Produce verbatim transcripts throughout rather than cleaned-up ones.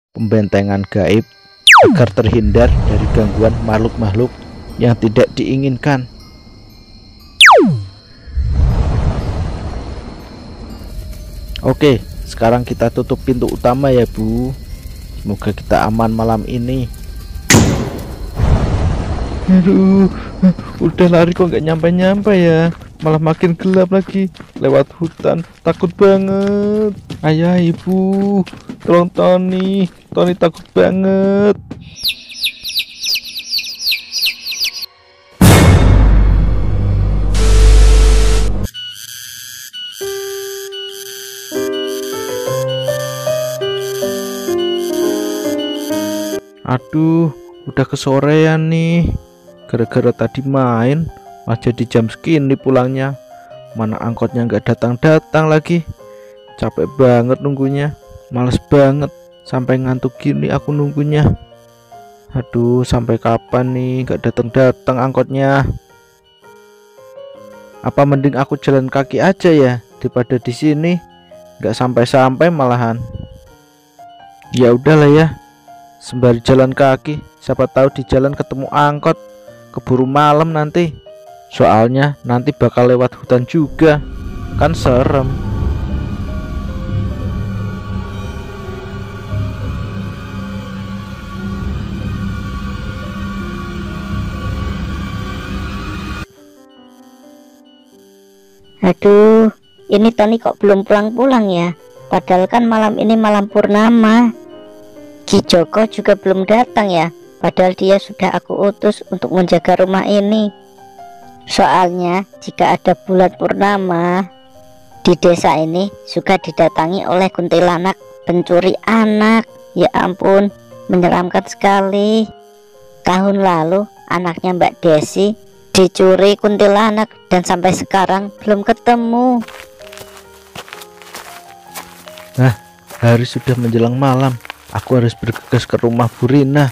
pembentengan gaib agar terhindar dari gangguan makhluk-makhluk yang tidak diinginkan. Oke, sekarang kita tutup pintu utama ya Bu. Semoga kita aman malam ini. Aduh, udah lari kok nggak nyampe-nyampe ya. Malah makin gelap lagi. Lewat hutan, takut banget. Ayah ibu, tolong Tony. Tony takut banget. Aduh, udah kesorean nih. Gara-gara tadi main aja di jam segini pulangnya. Mana angkotnya nggak datang-datang lagi. Capek banget nunggunya. Males banget. Sampai ngantuk gini aku nunggunya. Aduh, sampai kapan nih nggak datang-datang angkotnya. Apa mending aku jalan kaki aja ya daripada di sini nggak sampai-sampai malahan. Ya udahlah ya, sembari jalan kaki, siapa tahu di jalan ketemu angkot. Keburu malam nanti. Soalnya nanti bakal lewat hutan juga. Kan serem. Aduh, ini Tony kok belum pulang-pulang ya? Padahal kan malam ini malam purnama. Ki Joko juga belum datang ya? Padahal dia sudah aku utus untuk menjaga rumah ini. Soalnya jika ada bulan purnama di desa ini suka didatangi oleh kuntilanak pencuri anak. Ya ampun, menyeramkan sekali. Tahun lalu anaknya Mbak Desi dicuri kuntilanak dan sampai sekarang belum ketemu. Nah, hari sudah menjelang malam. Aku harus bergegas ke rumah Bu Rina.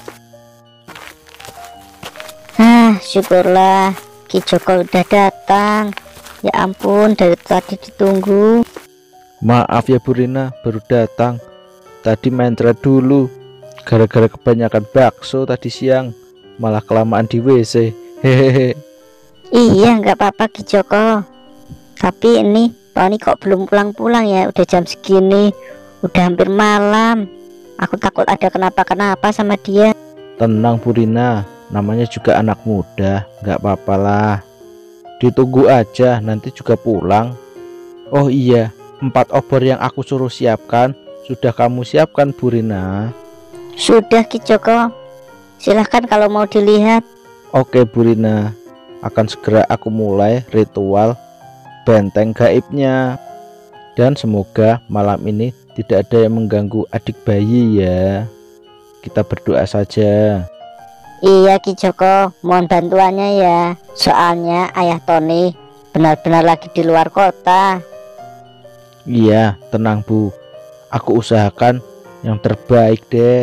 Ah, syukurlah Ki Joko udah datang. Ya ampun, dari tadi ditunggu. Maaf ya Bu Rina, baru datang. Tadi main thread dulu. Gara-gara kebanyakan bakso tadi siang, malah kelamaan di W C. Hehehe. Iya, nggak apa-apa Ki Joko. Tapi ini Tony kok belum pulang-pulang ya? Udah jam segini, udah hampir malam. Aku takut ada kenapa-kenapa sama dia. Tenang Bu Rina, namanya juga anak muda, nggak apa-apa lah. Ditunggu aja, nanti juga pulang. Oh iya, empat obor yang aku suruh siapkan sudah kamu siapkan Bu Rina? Sudah Ki Joko, silahkan kalau mau dilihat. Oke Bu Rina, akan segera aku mulai ritual benteng gaibnya. Dan semoga malam ini tidak ada yang mengganggu adik bayi ya. Kita berdoa saja. Iya Ki Joko, mohon bantuannya ya. Soalnya ayah Tony benar-benar lagi di luar kota. Iya, tenang Bu. Aku usahakan yang terbaik deh.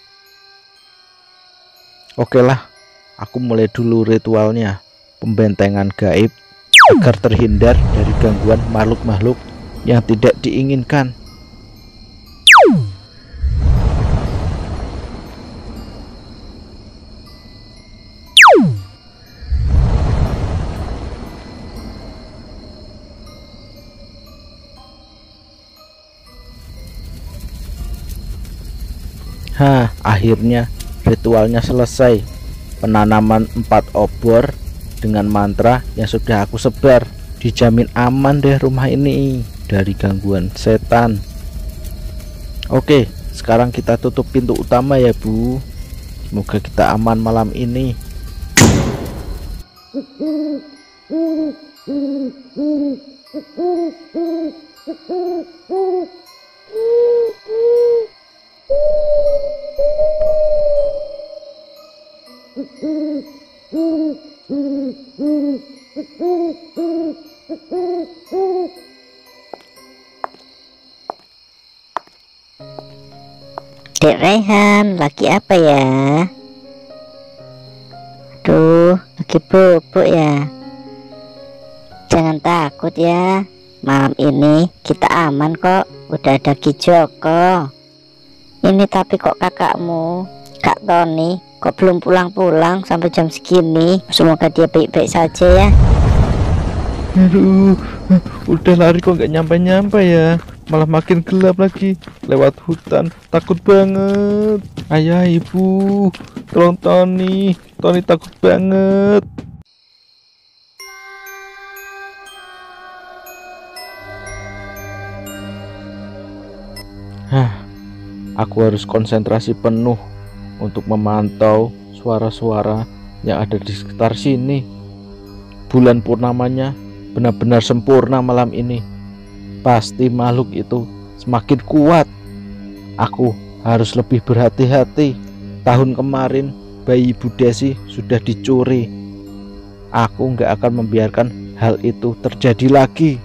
Oke lah, aku mulai dulu ritualnya. Pembentengan gaib agar terhindar dari gangguan makhluk-makhluk yang tidak diinginkan. Hah, akhirnya ritualnya selesai. Penanaman empat obor dengan mantra yang sudah aku sebar. Dijamin aman deh rumah ini dari gangguan setan. Oke, sekarang kita tutup pintu utama ya Bu. Semoga kita aman malam ini. Dek Rehan, lagi apa ya? Aduh, lagi bubuk ya. Jangan takut ya, malam ini kita aman kok. Udah ada Ki Joko. Ini tapi kok kakakmu, Kak Tony, kok belum pulang-pulang sampai jam segini? Semoga dia baik-baik saja ya. Aduh, udah lari kok nggak nyampe-nyampe ya. Malah makin gelap lagi. Lewat hutan, takut banget. Ayah, ibu, tolong Tony. Tony takut banget. Hah, aku harus konsentrasi penuh untuk memantau suara-suara yang ada di sekitar sini. Bulan purnamanya benar-benar sempurna malam ini. Pasti makhluk itu semakin kuat. Aku harus lebih berhati-hati. Tahun kemarin bayi Ibu Desi sudah dicuri. Aku nggak akan membiarkan hal itu terjadi lagi.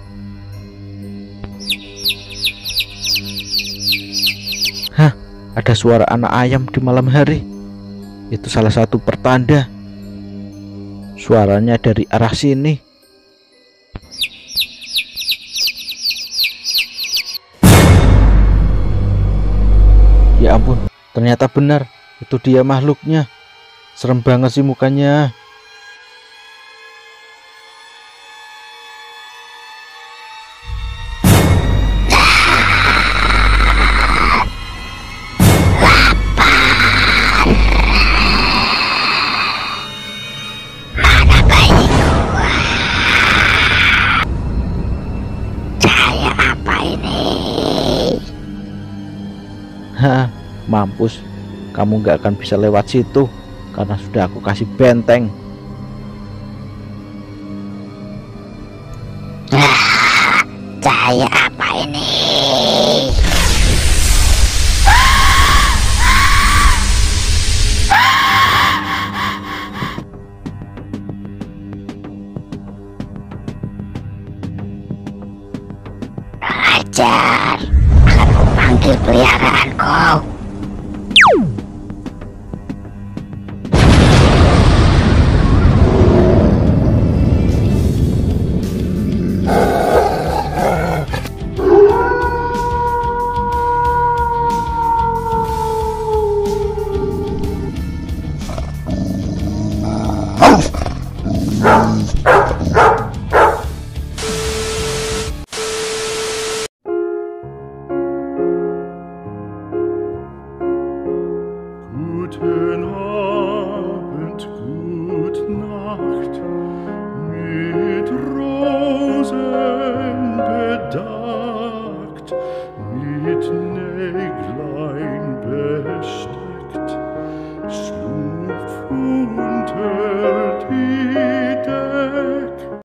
Hah, ada suara anak ayam di malam hari. Itu salah satu pertanda. Suaranya dari arah sini. Ya ampun, ternyata benar. Itu dia makhluknya. Serem banget sih mukanya. Hah, mampus, kamu gak akan bisa lewat situ karena sudah aku kasih benteng. Ah, cahaya apa ini? Ajar, akan kupanggil peliharaanku. Guten Abend, gut Nacht, mit Rosen bedeckt, mit Näglein besteckt, schlupf unter